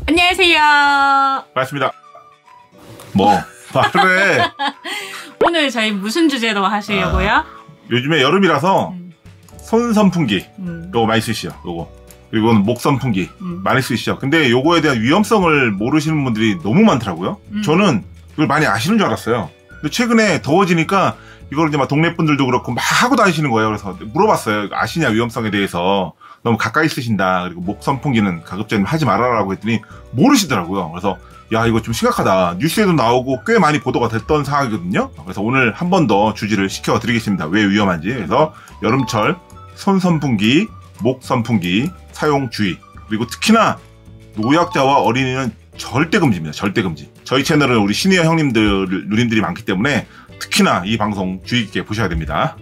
안녕하세요. 반갑습니다. 뭐 말을 해. 오늘 저희 무슨 주제로 하시려고요? 요즘에 여름이라서 손 선풍기 요거 많이 쓰시죠. 요거. 그리고 목 선풍기 많이 쓰시죠. 근데 요거에 대한 위험성을 모르시는 분들이 너무 많더라고요. 저는 이걸 많이 아시는 줄 알았어요. 근데 최근에 더워지니까 이걸 이제 막 동네 분들도 그렇고 막 하고 다니시는 거예요. 그래서 물어봤어요. 아시냐 위험성에 대해서. 너무 가까이 쓰신다. 그리고 목 선풍기는 가급적 하지 말아라고 했더니 모르시더라고요. 그래서 야, 이거 좀 심각하다. 뉴스에도 나오고 꽤 많이 보도가 됐던 상황이거든요. 그래서 오늘 한 번 더 주지를 시켜드리겠습니다. 왜 위험한지. 그래서 여름철 손 선풍기, 목 선풍기 사용 주의. 그리고 특히나 노약자와 어린이는 절대 금지입니다. 절대 금지. 저희 채널은 우리 시니어 형님들, 누님들이 많기 때문에 특히나 이 방송 주의 깊게 보셔야 됩니다.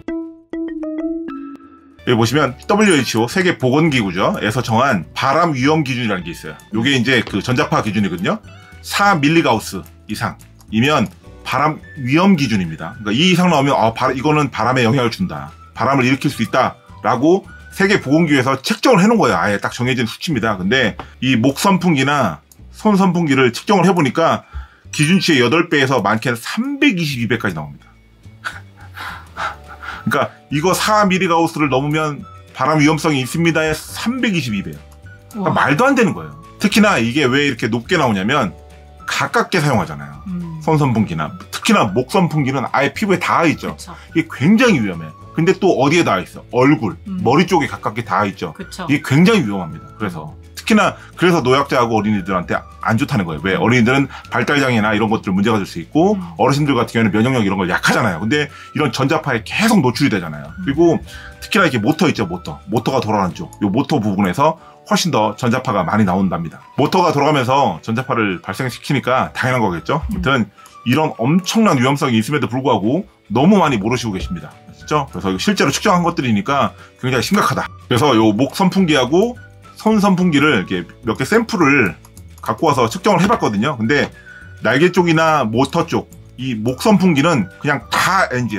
여기 보시면 WHO 세계보건기구죠. 에서 정한 바람 위험 기준이라는 게 있어요. 요게 이제 그 전자파 기준이거든요. 4mgauss 이상이면 바람 위험 기준입니다. 그러니까 이 이상 나오면 이거는 바람에 영향을 준다. 바람을 일으킬 수 있다라고 세계보건기구에서 책정을 해놓은 거예요. 아예 딱 정해진 수치입니다. 근데 이 목 선풍기나 손 선풍기를 측정을 해보니까 기준치의 8배에서 많게는 322배까지 나옵니다. 그러니까 이거 4mgauss를 넘으면 바람 위험성이 있습니다에 322배예요. 그러니까 말도 안 되는 거예요. 특히나 이게 왜 이렇게 높게 나오냐면 가깝게 사용하잖아요. 손 선풍기나 특히나 목 선풍기는 아예 피부에 닿아 있죠. 그쵸. 이게 굉장히 위험해. 근데 또 어디에 닿아 있어? 얼굴, 머리 쪽에 가깝게 닿아 있죠. 그쵸. 이게 굉장히 위험합니다. 특히나 그래서 노약자하고 어린이들한테 안 좋다는 거예요. 왜? 어린이들은 발달장애나 이런 것들 문제가 될 수 있고 어르신들 같은 경우에는 면역력 이런 걸 약하잖아요. 근데 이런 전자파에 계속 노출이 되잖아요. 그리고 특히나 이렇게 모터 있죠. 모터가 돌아가는 쪽. 이 모터 부분에서 훨씬 더 전자파가 많이 나온답니다. 모터가 돌아가면서 전자파를 발생시키니까 당연한 거겠죠. 아무튼 이런 엄청난 위험성이 있음에도 불구하고 너무 많이 모르시고 계십니다. 진짜? 그래서 실제로 측정한 것들이니까 굉장히 심각하다. 그래서 요 목 선풍기하고 손 선풍기를 이렇게 몇 개 샘플을 갖고 와서 측정을 해봤거든요. 근데 날개 쪽이나 모터 쪽, 이 목 선풍기는 그냥 다 NG예요.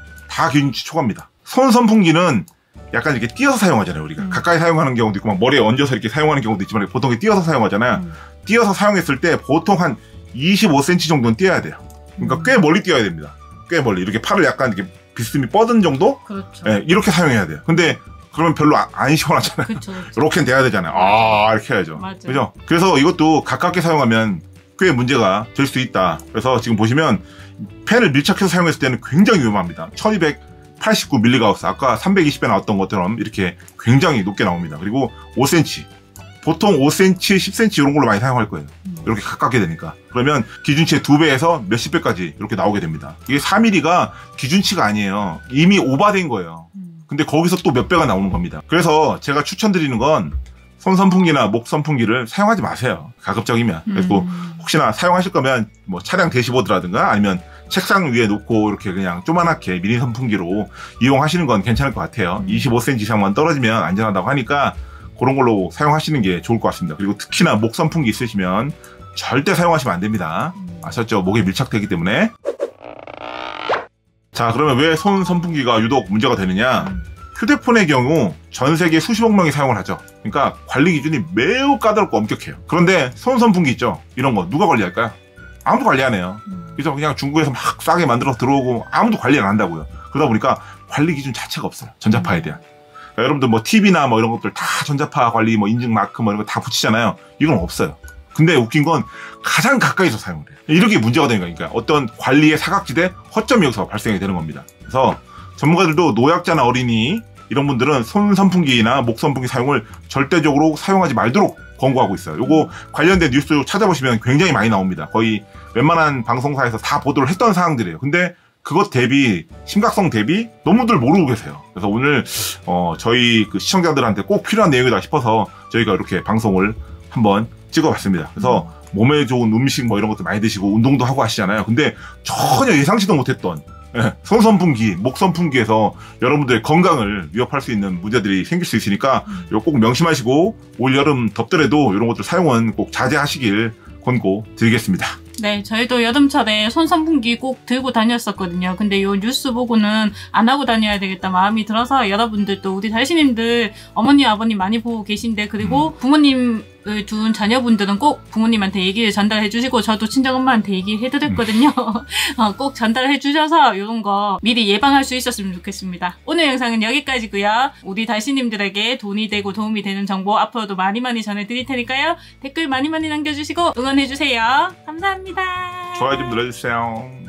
다 기준치 초과입니다. 손 선풍기는 약간 이렇게 띄어서 사용하잖아요. 우리가 가까이 사용하는 경우도 있고 막 머리에 얹어서 이렇게 사용하는 경우도 있지만 보통 띄어서 사용하잖아요. 띄어서 사용했을 때 보통 한 25cm 정도는 띄어야 돼요. 그러니까 꽤 멀리 띄어야 됩니다. 꽤 멀리 이렇게 팔을 약간 이렇게 비스듬히 뻗은 정도? 그렇죠. 네, 이렇게 사용해야 돼요. 근데 그러면 별로 안 시원하잖아요. 그쵸. 이렇게는 돼야 되잖아요. 이렇게 해야죠. 그죠? 그래서 이것도 가깝게 사용하면 꽤 문제가 될 수 있다. 그래서 지금 보시면 펜을 밀착해서 사용했을 때는 굉장히 위험합니다. 1289mgauss. 아까 320배 나왔던 것처럼 이렇게 굉장히 높게 나옵니다. 그리고 5cm. 보통 5cm, 10cm 이런 걸로 많이 사용할 거예요. 이렇게 가깝게 되니까. 그러면 기준치의 2배에서 몇십 배까지 이렇게 나오게 됩니다. 이게 4mm가 기준치가 아니에요. 이미 오버된 거예요. 근데 거기서 또 몇 배가 나오는 겁니다. 그래서 제가 추천드리는 건 손 선풍기나 목 선풍기를 사용하지 마세요. 가급적이면. 그리고 혹시나 사용하실 거면 뭐 차량 대시보드라든가 아니면 책상 위에 놓고 이렇게 그냥 조그맣게 미니 선풍기로 이용하시는 건 괜찮을 것 같아요. 25cm 이상만 떨어지면 안전하다고 하니까 그런 걸로 사용하시는 게 좋을 것 같습니다. 그리고 특히나 목 선풍기 있으시면 절대 사용하시면 안 됩니다. 아셨죠? 목에 밀착되기 때문에. 자, 그러면 왜 손 선풍기가 유독 문제가 되느냐? 휴대폰의 경우 전 세계 수십억 명이 사용을 하죠. 그러니까 관리 기준이 매우 까다롭고 엄격해요. 그런데 손 선풍기 있죠? 이런 거 누가 관리할까요? 아무도 관리 안 해요. 그래서 그냥 중국에서 막 싸게 만들어서 들어오고 아무도 관리 안 한다고요. 그러다 보니까 관리 기준 자체가 없어요. 전자파에 대한. 그러니까 여러분들 뭐 TV나 뭐 이런 것들 다 전자파 관리 뭐 인증 마크 뭐 이런 거 다 붙이잖아요. 이건 없어요. 근데 웃긴 건 가장 가까이서 사용을 해요. 이렇게 문제가 되는 거니까 어떤 관리의 사각지대 허점이 여기서 발생이 되는 겁니다. 그래서 전문가들도 노약자나 어린이 이런 분들은 손 선풍기나 목 선풍기 사용을 절대적으로 사용하지 말도록 권고하고 있어요. 요거 관련된 뉴스 찾아보시면 굉장히 많이 나옵니다. 거의 웬만한 방송사에서 다 보도를 했던 사항들이에요. 근데 그것 대비 심각성 대비 너무들 모르고 계세요. 그래서 오늘 저희 그 시청자들한테 꼭 필요한 내용이다 싶어서 저희가 이렇게 방송을 한번 찍어봤습니다. 그래서 몸에 좋은 음식 뭐 이런 것도 많이 드시고 운동도 하고 하시잖아요. 근데 전혀 예상치도 못했던 손 선풍기, 목 선풍기에서 여러분들의 건강을 위협할 수 있는 문제들이 생길 수 있으니까 이거 꼭 명심하시고 올 여름 덥더라도 이런 것들 사용은 꼭 자제하시길 권고드리겠습니다. 네, 저희도 여름철에 손선풍기 꼭 들고 다녔었거든요. 근데 요 뉴스 보고는 안 하고 다녀야 되겠다 마음이 들어서 여러분들도 우리 달씨님들 어머니 아버님 많이 보고 계신데 그리고 부모님을 둔 자녀분들은 꼭 부모님한테 얘기를 전달해 주시고 저도 친정엄마한테 얘기해 드렸거든요. 꼭 전달해 주셔서 이런 거 미리 예방할 수 있었으면 좋겠습니다. 오늘 영상은 여기까지고요. 우리 달씨님들에게 돈이 되고 도움이 되는 정보 앞으로도 많이 전해드릴 테니까요. 댓글 많이 남겨주시고 응원해 주세요. 감사합니다. 좋아요 좀 눌러주세요.